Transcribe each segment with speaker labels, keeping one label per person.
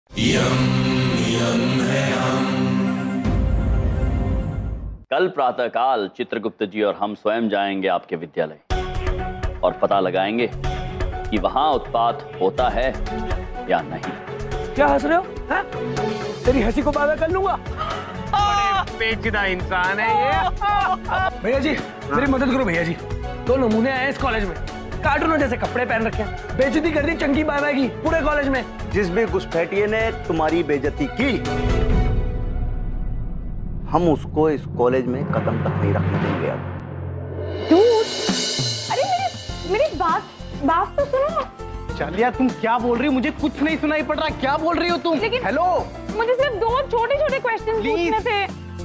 Speaker 1: यम यम है हम।
Speaker 2: कल प्रातःकाल चित्रगुप्त जी और हम स्वयं जाएंगे आपके विद्यालय और पता लगाएंगे कि वहां उत्पात होता है या नहीं।
Speaker 3: क्या हंस रहे हो? हाँ? तेरी हंसी को बाधा कर लूंगा।
Speaker 4: पेचीदा इंसान है ये।
Speaker 3: भैया जी मेरी मदद करो भैया जी। 2 नमूने आए इस कॉलेज में, कार्टूनों जैसे कपड़े पहन रखे हैं, बेइज्जती कर दी चंकी बाबा की पूरे कॉलेज में।
Speaker 5: जिस भी घुसपैठिए ने तुम्हारी बेइज्जती की, हम उसको इस कॉलेज में कदम तक नहीं रखने देंगे।
Speaker 6: अरे मेरी बात तो सुनो।
Speaker 4: चालिया तुम क्या बोल रही हो? मुझे कुछ नहीं सुनाई पड़ रहा। क्या बोल रही हो तुम? हेलो,
Speaker 6: मुझे सिर्फ 2 छोटे क्वेश्चन पूछने थे।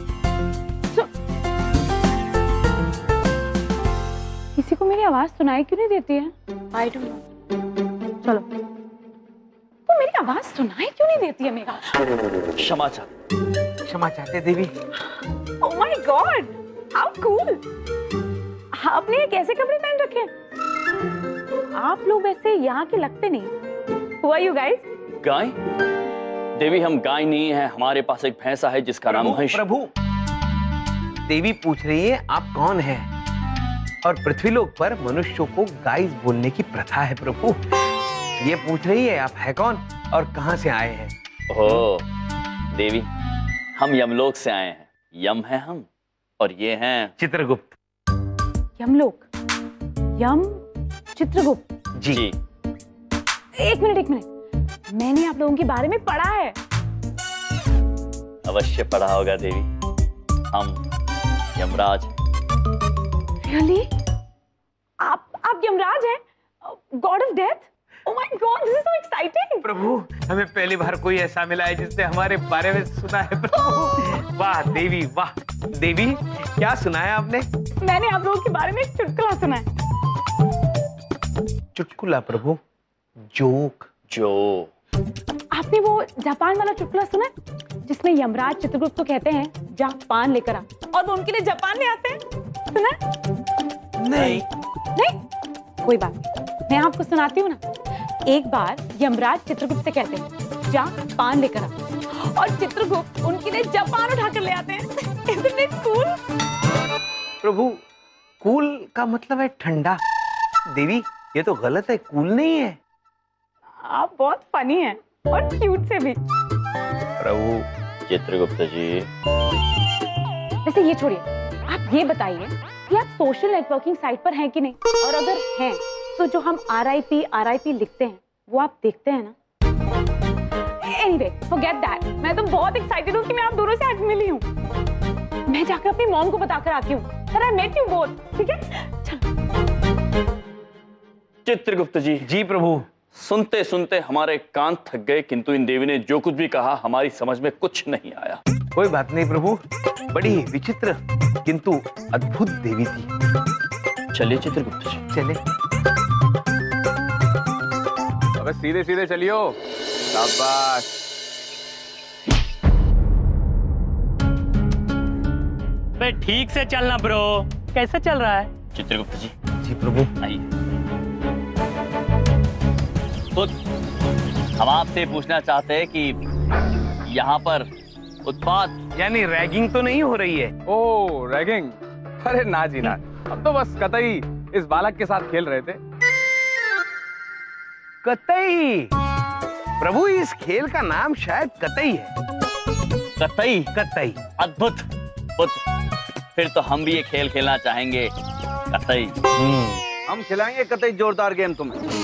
Speaker 6: किसी को मेरी आवाज सुनाई क्यों नहीं देती है? I don't know। चलो, वो मेरी आवाज सुनाई क्यों नहीं देती है मेरा?
Speaker 4: क्षमा चाहते देवी।
Speaker 6: Oh my God, how cool! आपने ये कैसे कपड़े पहन रखे हैं? आप लोग वैसे यहाँ के लगते नहीं। Who are you guys?
Speaker 2: गाय? देवी हम गाय नहीं है, हमारे पास एक भैंसा है जिसका नाम है।
Speaker 4: प्रभु, देवी पूछ रही है आप कौन हैं? और पृथ्वीलोक पर मनुष्यों को गाइस बोलने की प्रथा है प्रभु। ये पूछ रही है आप है कौन और कहां से आए हैं?
Speaker 2: ओह देवी, हम यमलोक से आए हैं। यम है हम और ये हैं
Speaker 4: चित्रगुप्त।
Speaker 6: यमलोक? यम चित्रगुप्त
Speaker 2: जी।
Speaker 6: एक मिनट, मैंने आप लोगों के बारे में पढ़ा है।
Speaker 2: अवश्य पढ़ा होगा देवी। हम यमराज।
Speaker 6: Really? आप यमराज हैं? God of death? Oh my God, this is so exciting!
Speaker 4: प्रभु, हमें पहली बार कोई ऐसा मिला है जिसने हमारे बारे में सुना है प्रभु। वाह देवी, वाह देवी, क्या सुनाया आपने?
Speaker 6: मैंने आप लोगों के बारे में एक चुटकुला सुना है।
Speaker 4: चुटकुला प्रभु? जोक?
Speaker 2: जो
Speaker 6: आपने वो जापान वाला चुटकुला सुना है जिसमें यमराज चित्रगुप्त को कहते हैं जा पान लेकर आ, और वो उनके लिए जापान ले आते हैं? सुना है?
Speaker 4: नहीं।
Speaker 6: कोई बात नहीं, मैं आपको सुनाती हूँ ना। एक बार यमराज चित्रगुप्त से कहते हैं जा पान लेकर आ, और चित्रगुप्त उनके लिए जापान उठाकर ले आते हैं। Isn't it cool?
Speaker 4: Prabhu, cool का मतलब है ठंडा। देवी ये तो गलत है, कूल नहीं है।
Speaker 6: आप बहुत फनी हैं और क्यूट से भी।
Speaker 2: प्रभु चित्रगुप्त जी।
Speaker 6: वैसे ये छोड़िए, आप ये बताइए कि आप सोशल नेटवर्किंग साइट पर हैं कि नहीं, और अगर हैं तो जो हम RIP लिखते हैं वो आप देखते हैं ना? Anyway, forget that. मैं तो बहुत एक्साइटेड हूँ कि मैं आप दोनों से आज मिली हूँ। मैं जाकर अपनी मॉम को बताकर आती हूँ that I met you both, ठीक है? चलो।
Speaker 2: चित्रगुप्त जी।
Speaker 4: जी प्रभु।
Speaker 2: सुनते सुनते हमारे कान थक गए, किंतु इन देवी ने जो कुछ भी कहा हमारी समझ में कुछ नहीं आया।
Speaker 4: कोई बात नहीं प्रभु, बड़ी विचित्र किंतु अद्भुत देवी थी।
Speaker 2: चलिए चित्रगुप्त जी।
Speaker 4: चले।
Speaker 7: अबे सीधे सीधे चलियो। शाबाश।
Speaker 8: बे ठीक से चलना ब्रो। कैसा चल रहा है?
Speaker 2: चित्रगुप्त जी।
Speaker 4: जी प्रभु।
Speaker 2: आइए। तो हम आपसे पूछना चाहते हैं कि यहाँ पर उत्पात
Speaker 4: यानी रैगिंग तो नहीं हो रही है?
Speaker 7: Oh ragging? अरे ना जी ना, अब तो बस कतई इस बालक के साथ खेल रहे थे।
Speaker 4: कतई? प्रभु इस खेल का नाम शायद कतई है।
Speaker 2: कतई?
Speaker 4: कतई।
Speaker 2: अद्भुत। फिर तो हम भी ये खेल खेलना चाहेंगे, कतई।
Speaker 5: हम खिलाएंगे कतई जोरदार गेम तुम्हें।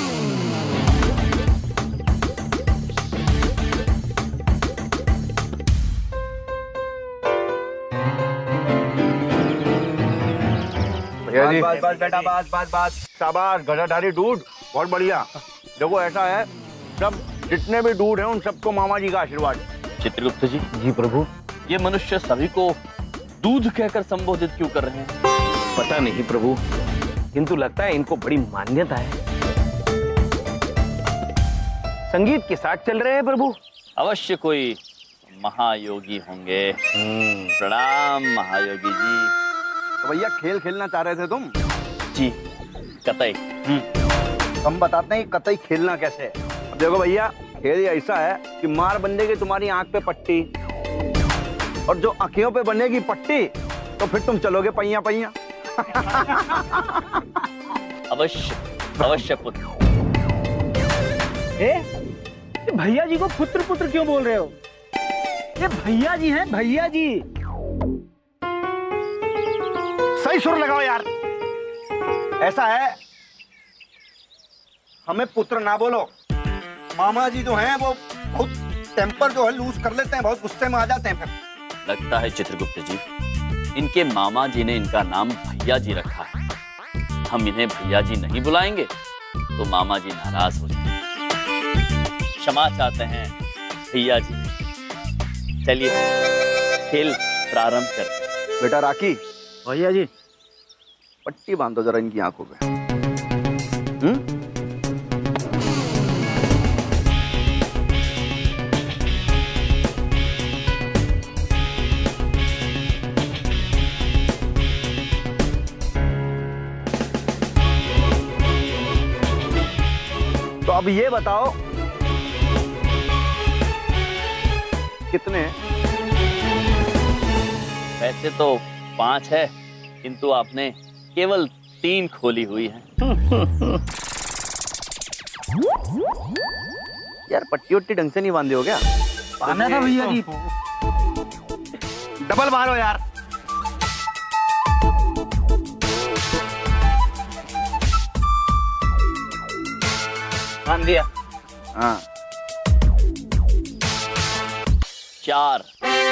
Speaker 5: बस बस बेटा, बस शाबाश गधाधारी डूड, बहुत बढ़िया। देखो ऐसा है, सब जितने भी डूड हैं उन सबको मामा जी का आशीर्वाद।
Speaker 2: चित्रगुप्त जी।
Speaker 4: जी प्रभु।
Speaker 2: ये मनुष्य सभी को दूध कहकर संबोधित क्यों कर रहे हैं?
Speaker 4: पता नहीं प्रभु, किंतु लगता है इनको बड़ी मान्यता है। संगीत के साथ चल रहे हैं प्रभु।
Speaker 2: अवश्य कोई महायोगी होंगे। प्रणाम महायोगी जी।
Speaker 5: तो भैया खेल खेलना चाह रहे थे तुम?
Speaker 2: जी कतई।
Speaker 5: हम बताते हैं कतई खेलना कैसे है। अब देखो भैया, खेल ऐसा है कि मार बंदेगी तुम्हारी आंख पे पट्टी, और जो आंखों पे बनेगी पट्टी तो फिर तुम चलोगे पहिया पहिया।
Speaker 2: अवश्य अवश्य पुत्र।
Speaker 9: भैया जी को पुत्र पुत्र क्यों बोल रहे हो? ये भैया जी हैं, भैया जी।
Speaker 5: सही सुर लगाओ यार। ऐसा है, हमें पुत्र ना बोलो। मामा जी जो हैं वो बहुत टेम्पर जो है लूज कर लेते हैं, बहुत गुस्से में आ जाते हैं फिर।
Speaker 2: लगता है चित्रगुप्त जी, इनके मामा जी ने इनका नाम भैया जी रखा है। हम इन्हें भैया जी नहीं बुलाएंगे तो मामा जी नाराज हो जाएंगे। क्षमा चाहते हैं भैया जी। चलिए खेल प्रारंभ करते।
Speaker 5: बेटा राखी,
Speaker 9: भैया जी
Speaker 5: पट्टी बांधो जरा इनकी आंखों पे। तो अब ये बताओ कितने?
Speaker 2: वैसे तो 5 है, किंतु आपने केवल 3 खोली हुई है।
Speaker 5: यार पट्टी वट्टी ढंग से नहीं बांधे हो क्या?
Speaker 9: बांधा था भैया जी।
Speaker 5: डबल मारो यार।
Speaker 9: बांध दिया।
Speaker 5: हाँ
Speaker 2: 4।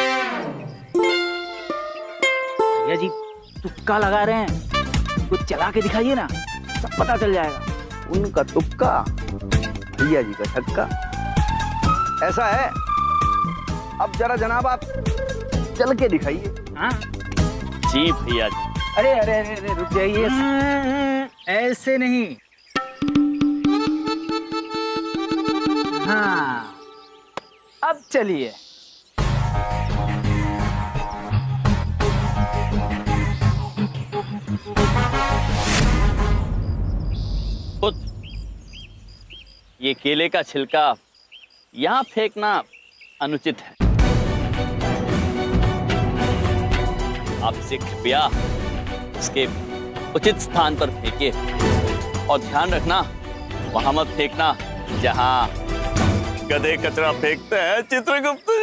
Speaker 9: भैया जी तुक्का लगा रहे हैं, कुछ चला के दिखाइए ना, सब पता चल जाएगा।
Speaker 5: उनका तुक्का, भैया जी का छक्का। ऐसा है, अब जरा जनाब आप चल के दिखाइए।
Speaker 9: हाँ
Speaker 2: जी भैया जी।
Speaker 9: अरे अरे अरे रुक जाइए, ऐसे नहीं। हाँ अब चलिए।
Speaker 2: ये केले का छिलका यहाँ फेंकना अनुचित है। आपसे कृपया उसके उचित स्थान पर फेंकिए, और ध्यान रखना वहां मत फेंकना जहां गधे कचरा फेंकते हैं चित्रगुप्त जी।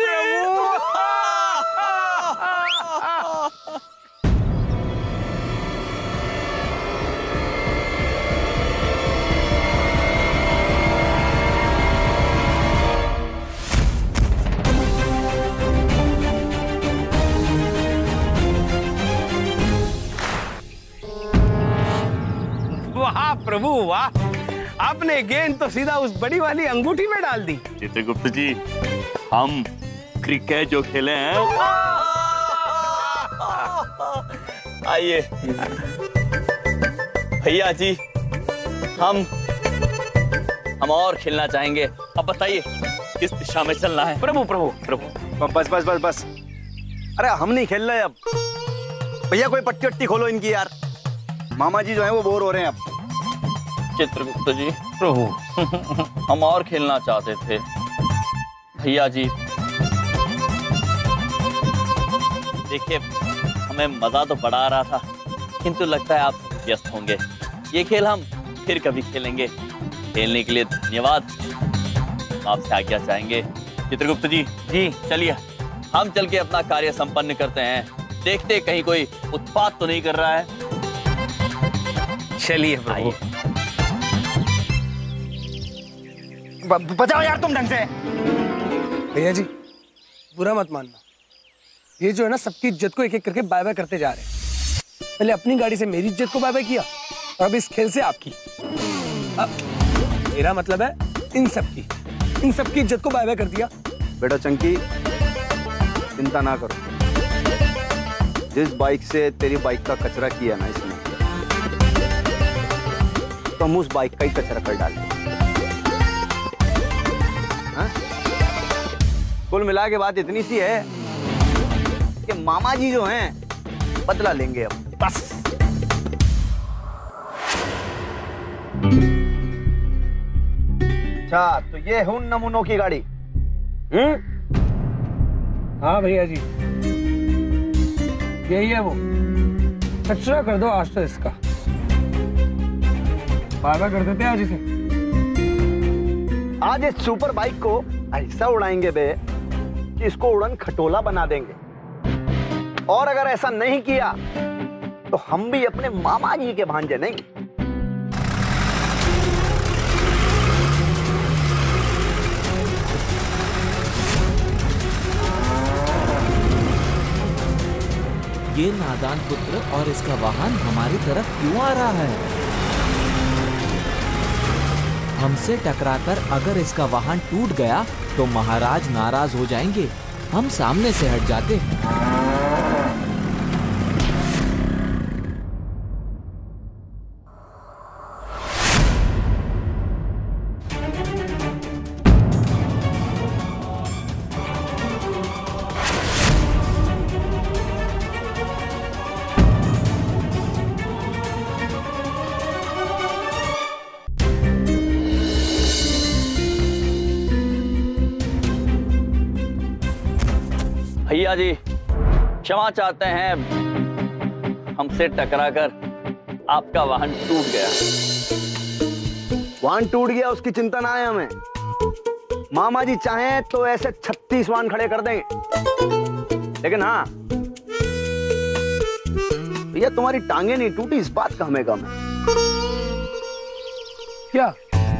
Speaker 4: वाह प्रभु वाह, आपने गेंद तो सीधा उस बड़ी वाली अंगूठी में डाल दी।
Speaker 2: चित्रगुप्त जी, हम क्रिकेट जो खेले हैं, आइए भैया जी, हम और खेलना चाहेंगे। अब बताइए किस दिशा में चलना है?
Speaker 4: प्रभु प्रभु प्रभु
Speaker 5: बस बस बस बस। अरे हम नहीं खेल रहे अब। भैया कोई पट्टी वट्टी खोलो इनकी यार। मामा जी जो है वो बोर हो रहे हैं अब।
Speaker 2: चित्रगुप्त जी प्रभु, हम और खेलना चाहते थे। भैया जी देखिए, हमें मजा तो बड़ा आ रहा था, किंतु लगता है आप व्यस्त होंगे। ये खेल हम फिर कभी खेलेंगे। खेलने के लिए धन्यवाद। आपसे आज्ञा चाहेंगे चित्रगुप्त जी। जी चलिए, हम चल के अपना कार्य संपन्न करते हैं। देखते कहीं कोई उत्पात तो नहीं कर रहा है।
Speaker 4: चलिए प्रभु।
Speaker 5: बचाओ यार तुम ढंग से।
Speaker 3: भैया जी बुरा मत मानना, ये जो है ना सबकी इज्जत को एक एक करके बाय बाय करते जा रहे हैं। पहले अपनी गाड़ी से मेरी इज्जत को बाय बाय किया, और अब इस खेल से आपकी। अब मेरा मतलब है इन सबकी इज्जत को बाय बाय कर दिया।
Speaker 5: बेटा चंकी, चिंता ना करो। जिस बाइक से तेरी बाइक का कचरा किया ना इसने, तो हम उस बाइक का ही कचरा कर डालेंगे। कुल मिला के बात इतनी सी है कि मामा जी जो हैं बदला लेंगे अब, बस। अच्छा, तो ये है उन नमूनों की गाड़ी।
Speaker 3: हाँ भैया जी, यही है वो। कचरा कर दो आज तो इसका। बाय कर देते हैं आज इसे।
Speaker 5: आज इस सुपर बाइक को ऐसा उड़ाएंगे बे कि इसको उड़न खटोला बना देंगे। और अगर ऐसा नहीं किया तो हम भी अपने मामा जी के भांजे नहीं।
Speaker 10: ये नादान पुत्र और इसका वाहन हमारी तरफ क्यों आ रहा है? हमसे टकराकर अगर इसका वाहन टूट गया तो महाराज नाराज हो जाएंगे। हम सामने से हट जाते हैं।
Speaker 2: भैया जी क्षमा चाहते हैं, हमसे टकराकर आपका वाहन टूट गया।
Speaker 5: वाहन टूट गया उसकी चिंता ना है हमें। मामा जी चाहें तो ऐसे 36 वाहन खड़े कर देंगे। लेकिन हाँ भैया, तुम्हारी टांगे नहीं टूटी इस बात का हमें गम है।
Speaker 3: क्या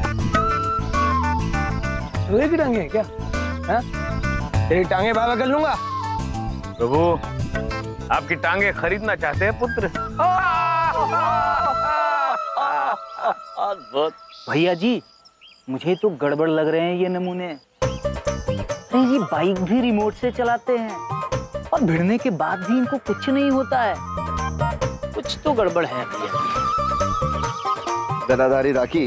Speaker 3: लोहे की टांगे हैं क्या? हाँ? तेरी टांगे बाबा कर लूंगा।
Speaker 4: प्रभु, आपकी टांगे खरीदना चाहते हैं पुत्र?
Speaker 9: भैया जी, मुझे तो गड़बड़ लग रहे हैं ये नमूने। अरे ये बाइक भी रिमोट से चलाते हैं और भिड़ने के बाद भी इनको कुछ नहीं होता है। कुछ तो गड़बड़ है भैया जी।
Speaker 5: गदाधारी राखी,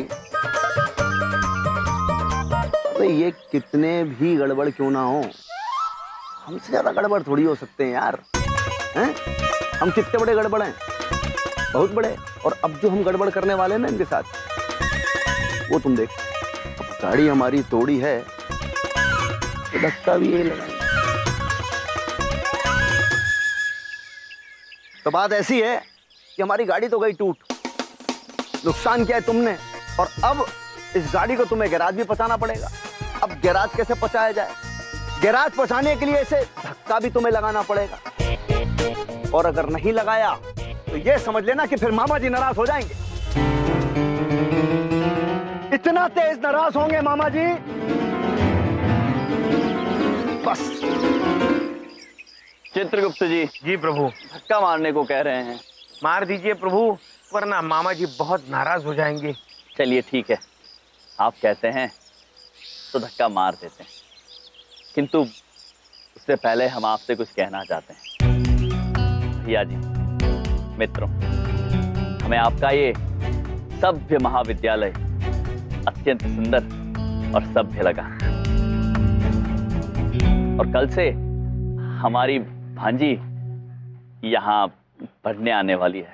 Speaker 5: ये कितने भी गड़बड़ क्यों ना हो, हमसे ज्यादा गड़बड़ थोड़ी हो सकते हैं यार। हैं? हम कितने बड़े गड़बड़ हैं, बहुत बड़े। और अब जो हम गड़बड़ करने वाले हैं ना इनके साथ, वो तुम देख। अब गाड़ी हमारी तोड़ी है तो धक्का भी यही लगाएंगे। तो बात ऐसी है कि हमारी गाड़ी तो गई टूट, नुकसान किया है तुमने, और अब इस गाड़ी को तुम्हें गैराज भी पहुंचाना पड़ेगा। अब गैराज कैसे पहुंचाया जाए? गैराज पहुंचाने के लिए इसे धक्का भी तुम्हें लगाना पड़ेगा, और अगर नहीं लगाया तो ये समझ लेना कि फिर मामा जी नाराज हो जाएंगे। इतना तेज नाराज होंगे मामा जी, बस।
Speaker 2: चित्रगुप्त जी।
Speaker 4: जी प्रभु।
Speaker 2: धक्का मारने को कह रहे हैं।
Speaker 4: मार दीजिए प्रभु, वरना मामा जी बहुत नाराज हो जाएंगे।
Speaker 2: चलिए ठीक है, आप कहते हैं तो धक्का मार देते हैं, किंतु उससे पहले हम आपसे कुछ कहना चाहते हैं। भैया जी, मित्रों, हमें आपका ये सभ्य महाविद्यालय अत्यंत सुंदर और सभ्य लगा, और कल से हमारी भांजी यहाँ पढ़ने आने वाली है।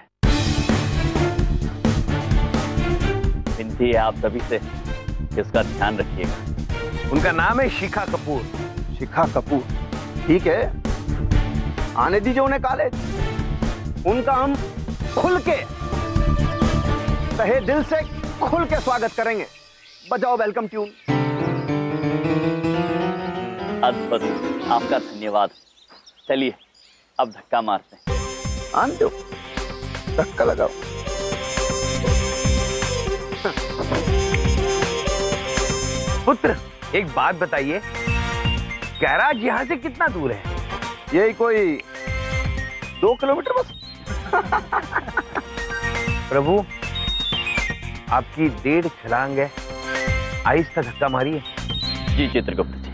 Speaker 2: विनती है आप सभी से कि उसका ध्यान रखिएगा।
Speaker 4: उनका नाम है शिखा कपूर।
Speaker 5: शिखा कपूर, ठीक है, आने दीजिए उन्हें कॉलेज। उनका हम खुल के, तहे दिल से खुल के स्वागत करेंगे। बजाओ वेलकम ट्यून।
Speaker 2: अद्भुत, आपका धन्यवाद। चलिए अब धक्का मारते हैं।
Speaker 5: आन दो, धक्का लगाओ।
Speaker 4: पुत्र, एक बात बताइए, गैराज यहाँ से कितना दूर है?
Speaker 5: यही कोई 2 किलोमीटर बस।
Speaker 4: प्रभु, आपकी 1.5 छलांग है, आहिस्ता धक्का मारिए।
Speaker 2: जी चित्रगुप्त जी।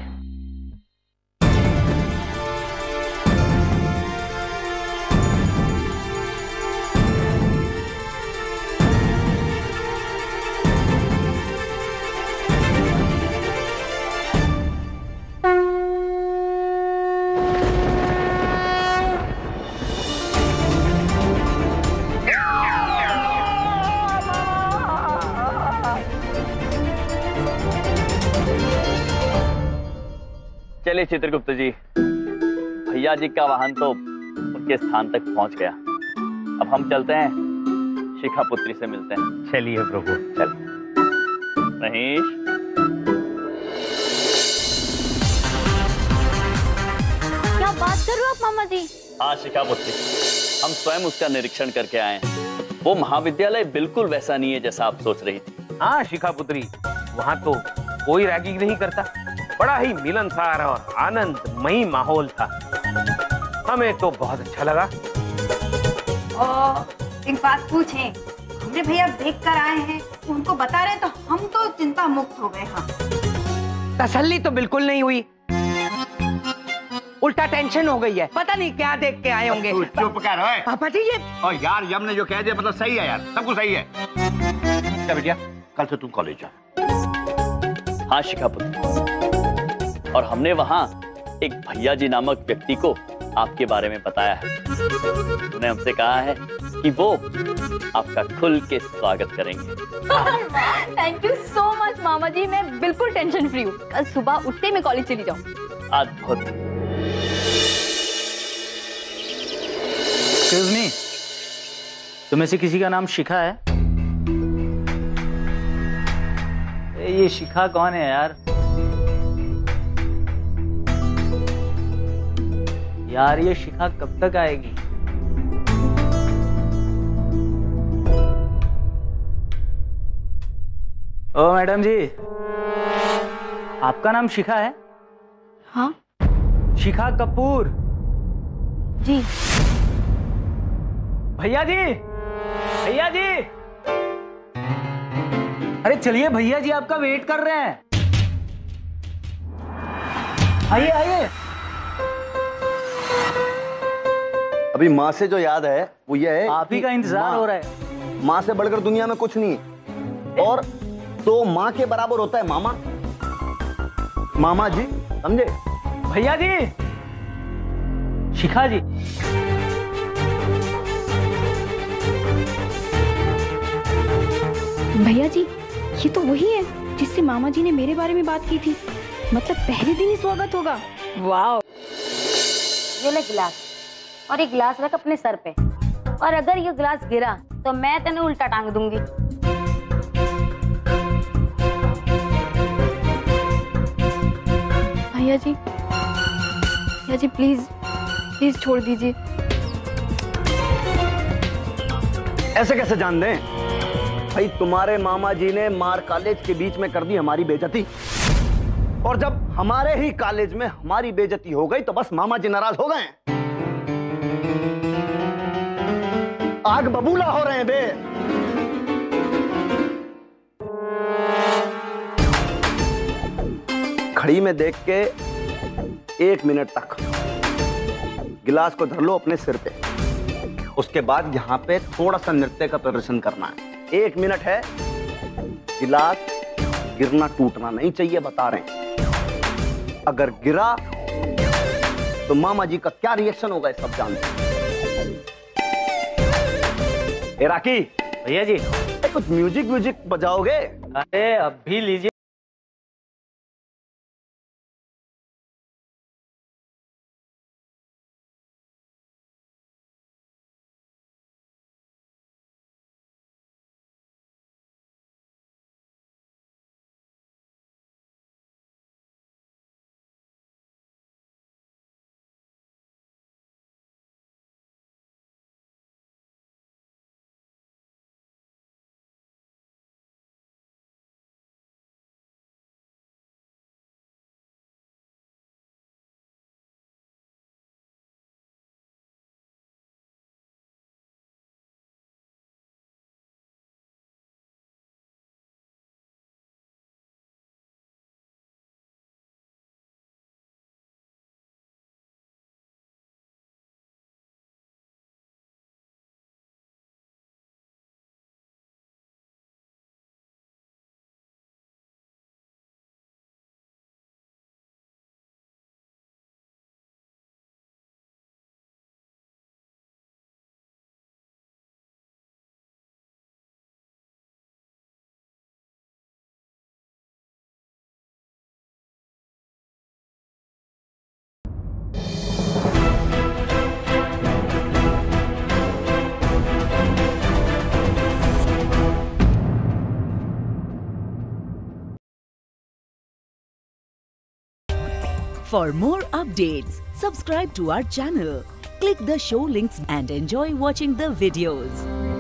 Speaker 2: चलिए चित्रगुप्त जी, भैया जी का वाहन तो उनके स्थान तक पहुंच गया। अब हम चलते हैं, शिखा पुत्री से मिलते हैं।
Speaker 4: चलिए प्रभु।
Speaker 2: चल महेश।
Speaker 11: क्या बात कर रहे हो आप मामा जी?
Speaker 2: हाँ शिखा पुत्री, हम स्वयं उसका निरीक्षण करके आए हैं। वो महाविद्यालय बिल्कुल वैसा नहीं है जैसा आप सोच रही थी।
Speaker 4: हाँ शिखा पुत्री, वहाँ तो कोई रैगिंग नहीं करता, बड़ा ही मिलनसार और आनंदमयी माहौल था। हमें तो बहुत अच्छा लगा।
Speaker 12: एक बात पूछें, हमने भैया देख कर आए हैं, उनको बता रहे तो हम तो चिंता मुक्त हो गए। हाँ
Speaker 4: तसल्ली तो बिल्कुल नहीं हुई, उल्टा टेंशन हो गई है। पता नहीं क्या देख के आए होंगे।
Speaker 5: चुप कर ओए।
Speaker 4: पापा जी ये
Speaker 5: और यार यम ने जो कह दिया मतलब सही है यार, सब कुछ सही है। क्या बेटिया, कल से तुम कॉलेज जा।
Speaker 2: हाँ शिखा पुत्री, और हमने वहां एक भैया जी नामक व्यक्ति को आपके बारे में बताया है। उन्होंने हमसे कहा है कि वो आपका खुल के स्वागत करेंगे।
Speaker 11: थैंक यू सो मच मामा जी, मैं बिल्कुल टेंशन फ्री हूँ। कल सुबह उठते मैं कॉलेज चली जाऊँ।
Speaker 2: अद्भुत।
Speaker 9: एक्सक्यूज मी, तुम्हें से किसी का नाम शिखा है? ये शिखा कौन है यार? यार ये शिखा कब तक आएगी? ओ मैडम जी, आपका नाम शिखा है?
Speaker 11: हाँ
Speaker 9: शिखा कपूर।
Speaker 11: जी।
Speaker 9: भैया जी, भैया जी, अरे चलिए, भैया जी आपका वेट कर रहे हैं। आइए आइए।
Speaker 5: अभी माँ से जो याद है वो ये है,
Speaker 9: आप ही का इंतजार हो रहा है।
Speaker 5: माँ से बढ़कर दुनिया में कुछ नहीं है, और तो माँ के बराबर होता है मामा। मामा जी, समझे?
Speaker 9: भैया जी, शिखा जी।
Speaker 11: भैया जी, ये तो वही है जिससे मामा जी ने मेरे बारे में बात की थी। मतलब पहले दिन ही स्वागत होगा। वाह।
Speaker 6: ये ले गिलास, और ये गिलास रख अपने सर पे, और अगर ये गिलास गिरा तो मैं तेने उल्टा टांग दूंगी।
Speaker 11: भैया जी प्लीज प्लीज छोड़ दीजिए।
Speaker 5: ऐसे कैसे जान दें भाई? तुम्हारे मामा जी ने मार कॉलेज के बीच में कर दी हमारी बेइज्जती, और जब हमारे ही कॉलेज में हमारी बेइज्जती हो गई तो बस मामा जी नाराज हो गए। आग बबूला हो रहे हैं बे। घड़ी में देख के 1 मिनट तक गिलास को धर लो अपने सिर पे, उसके बाद यहाँ पे थोड़ा सा नृत्य का प्रदर्शन करना है। 1 मिनट है, गिलास गिरना टूटना नहीं चाहिए, बता रहे हैं। अगर गिरा तो मामा जी का क्या रिएक्शन होगा ये सब जानते हैं। राकी,
Speaker 9: भैया जी
Speaker 5: कुछ म्यूजिक बजाओगे?
Speaker 9: अरे अभी लीजिए।
Speaker 13: For more updates, subscribe to our channel, click the show links and enjoy watching the videos.